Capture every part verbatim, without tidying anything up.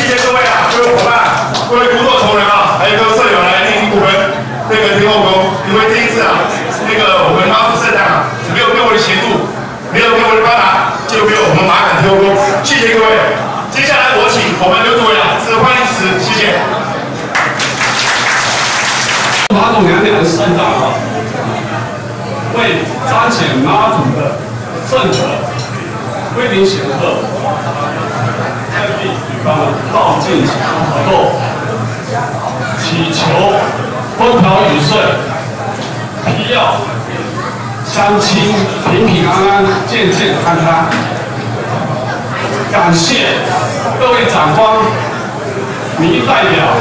谢各位啊，各位伙伴，各位工作同仁啊，还有各位舍友来莅临我们那个天后宫，因为这一次啊，那个我们妈祖圣诞啊，没有各位的协助，没有各位的帮忙，就没有我们马杆天后宫。谢谢各位。接下来我请我们刘主委啊，致欢迎词，谢谢。 妈祖娘娘的圣诞啊，为彰显妈祖的圣德、威灵显赫，特地举办了绕境活动，祈求风调雨顺，庇佑乡亲平平安安、健健康康。感谢各位长官、民意代表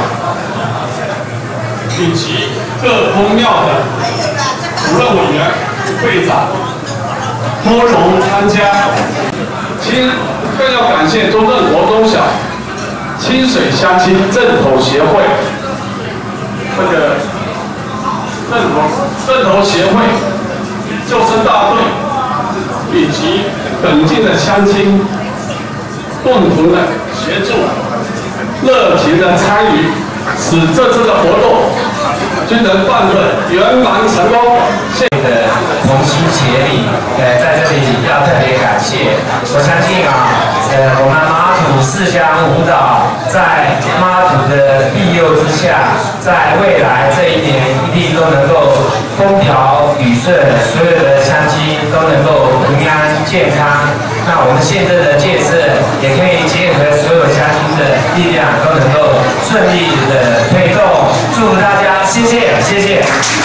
以及各宫庙的主任委员、会长拨冗参加。亲，更要感谢中正国中小清水乡亲镇头协会，这个镇头镇头协会救生大队以及本境的乡亲共同的协助，热情的参与，使这次的活动均能办得圆满成功。谢谢的同心协力，呃，在这里要特别感谢。我相信啊，呃，我们妈祖四乡舞蹈在妈祖的庇佑之下，在未来这一年一定都能够风调雨顺，所有的乡亲都能够平安健康。那我们现在的建设也可以结合所有乡亲的力量，都能够顺利的推动。祝福大家，谢谢，谢谢。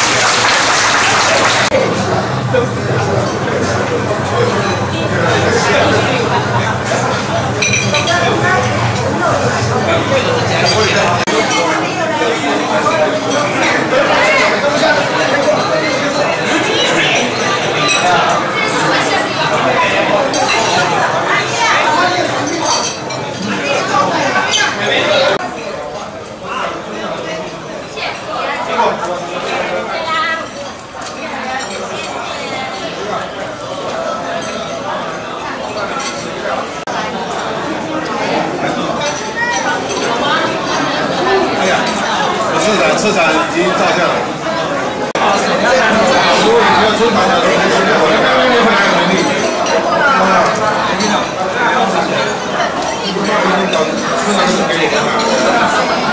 市场已经照相了。如果你要出场的，我来看外面会来能力。啊，领导，领导，市场是给你看看。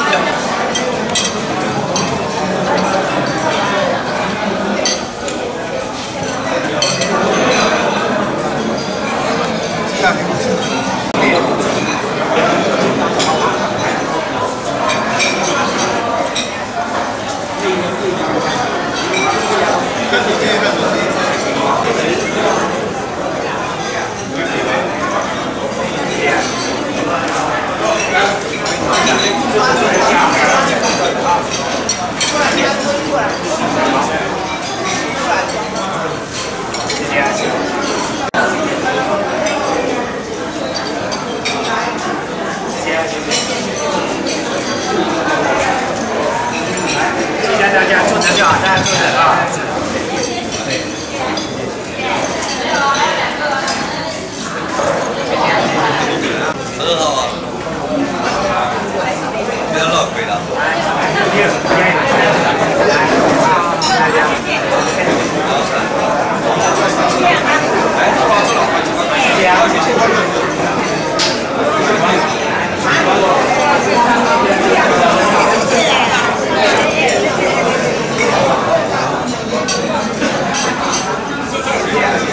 谢谢。